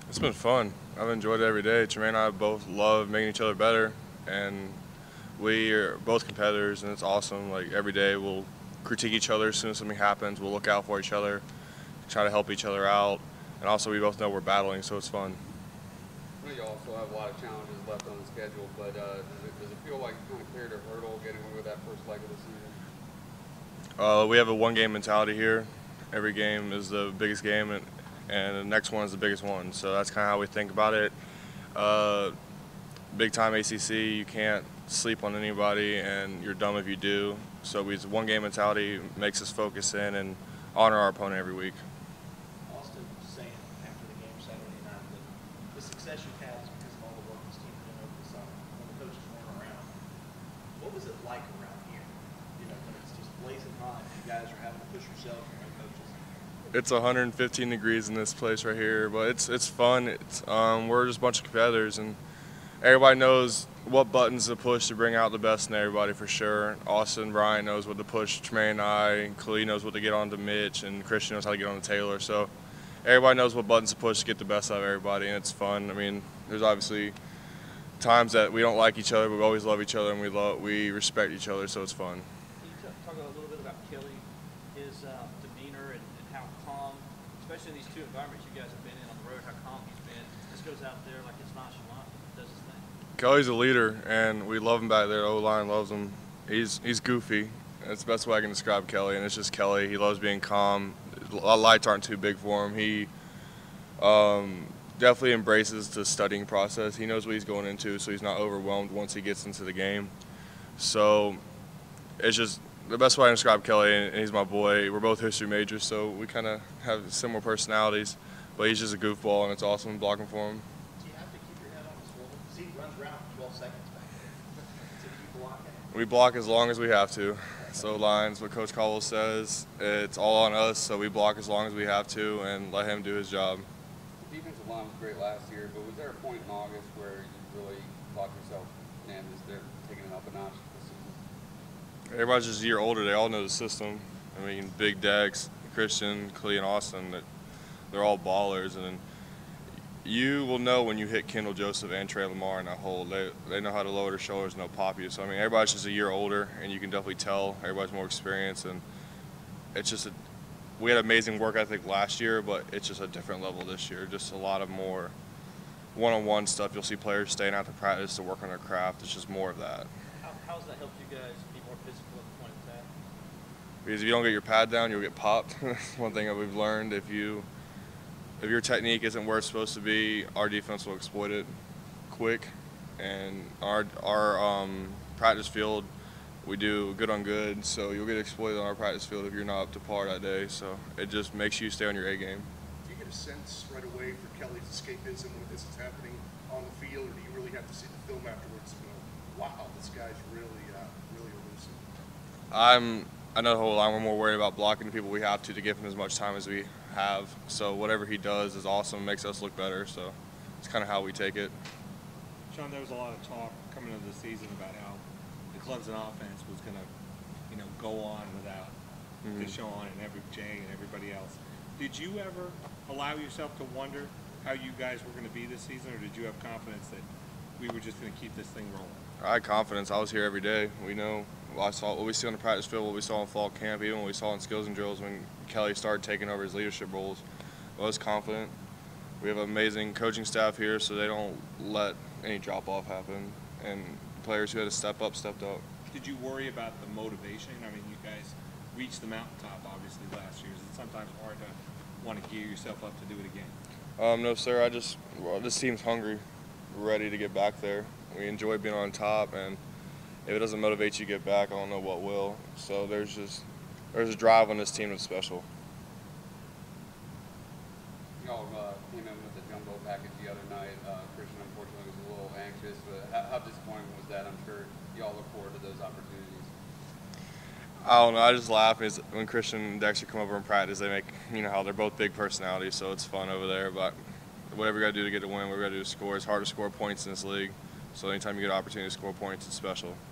It's been fun. I've enjoyed it every day. Tremaine and I both love making each other better, and we are both competitors, and it's awesome. Like every day, we'll critique each other as soon as something happens. We'll look out for each other, try to help each other out, and also we both know we're battling, so it's fun. I know you also have a lot of challenges left on the schedule, but does it feel like you kind of cleared a hurdle getting over that first leg of the season? We have a one-game mentality here. Every game is the biggest game, and the next one is the biggest one. So that's kind of how we think about it. Uh, Big-time ACC, you can't sleep on anybody, and you're dumb if you do. So one-game mentality makes us focus in and honor our opponent every week. Austin was saying after the game Saturday night that the success you've had is because of all the work this team did over the summer when the coaches weren't around. What was it like around here? You know, when it's just blazing hot, you guys are having to push yourselves and no coaches. It's 115 degrees in this place right here, but it's fun. We're just a bunch of competitors, and everybody knows what buttons to push to bring out the best in everybody for sure. Austin, Brian knows what to push Tremaine and I, Khalid knows what to get on to Mitch, and Christian knows how to get on to Taylor. So everybody knows what buttons to push to get the best out of everybody, and it's fun. I mean, there's obviously times that we don't like each other, but we always love each other, and we respect each other, so it's fun. Can you talk a little bit about Kelly, his demeanor, and how calm, especially in these two environments you guys have been in on the road, how calm he's been. Just goes out there like it's nonchalant, does his thing. Kelly's a leader, and we love him back there. The O-line loves him. He's goofy. That's the best way I can describe Kelly, and it's just Kelly. He loves being calm. A lot of lights aren't too big for him. He definitely embraces the studying process. He knows what he's going into, so he's not overwhelmed once he gets into the game. So it's just the best way I can describe Kelly, and he's my boy. We're both history majors, so we kind of have similar personalities, but he's just a goofball, and it's awesome blocking for him. Do you have to keep your head on the swivel? Because he runs around for 12 seconds back there. So do you block it? We block as long as we have to. So lines, what Coach Caldwell says, it's all on us, so we block as long as we have to and let him do his job. The defensive line was great last year, but was there a point in August where you really thought to yourself, man, they're taking it up a notch this season? Everybody's just a year older. They all know the system. I mean, Big Dex, Christian, Klee, and Austin, they're all ballers. And you will know when you hit Kendall Joseph and Trey Lamar in that hole. They know how to lower their shoulders and they'll pop you. So, I mean, everybody's just a year older, and you can definitely tell everybody's more experienced. And it's just we had amazing work ethic last year, but it's just a different level this year. Just a lot of more one-on-one stuff. You'll see players staying out to practice to work on their craft. It's just more of that. How's that helped you guys be more physical at the point of attack? Because if you don't get your pad down, you'll get popped. One thing that we've learned, if your technique isn't where it's supposed to be, our defense will exploit it quick. And our practice field, we do good on good, so you'll get exploited on our practice field if you're not up to par that day. So it just makes you stay on your A game. Do you get a sense right away for Kelly's escapism when this is happening on the field, or do you really have to see the film afterwards and go, wow, this guy's really elusive? I know the whole line. We're more worried about blocking the people we have to give him as much time as we have. So whatever he does is awesome, makes us look better. So it's kind of how we take it. Sean, there was a lot of talk coming into the season about how the Clemson offense was going to, go on without Deshaun and Jay and everybody else. Did you ever allow yourself to wonder how you guys were going to be this season, or did you have confidence that we were just going to keep this thing rolling? I had confidence. I was here every day. We know I saw what we see on the practice field, what we saw in fall camp, even what we saw in skills and drills when Kelly started taking over his leadership roles. I was confident. We have an amazing coaching staff here, so they don't let any drop-off happen. And players who had to step up, stepped up. Did you worry about the motivation? I mean, you guys reached the mountaintop, obviously, last year. Is it sometimes hard to want to gear yourself up to do it again? No, sir. This team's hungry, ready to get back there. We enjoy being on top, and if it doesn't motivate you to get back, I don't know what will. So there's a drive on this team that's special. Y'all came in with the jumbo package the other night. Christian, unfortunately, was a little anxious, but how disappointing was that? I'm sure y'all look forward to those opportunities. I don't know. I just laugh when Christian and Dexter come over in practice. They make, how they're both big personalities, so it's fun over there. But whatever you got to do to get a win, whatever you got to do to score. It's hard to score points in this league. So anytime you get an opportunity to score points, it's special.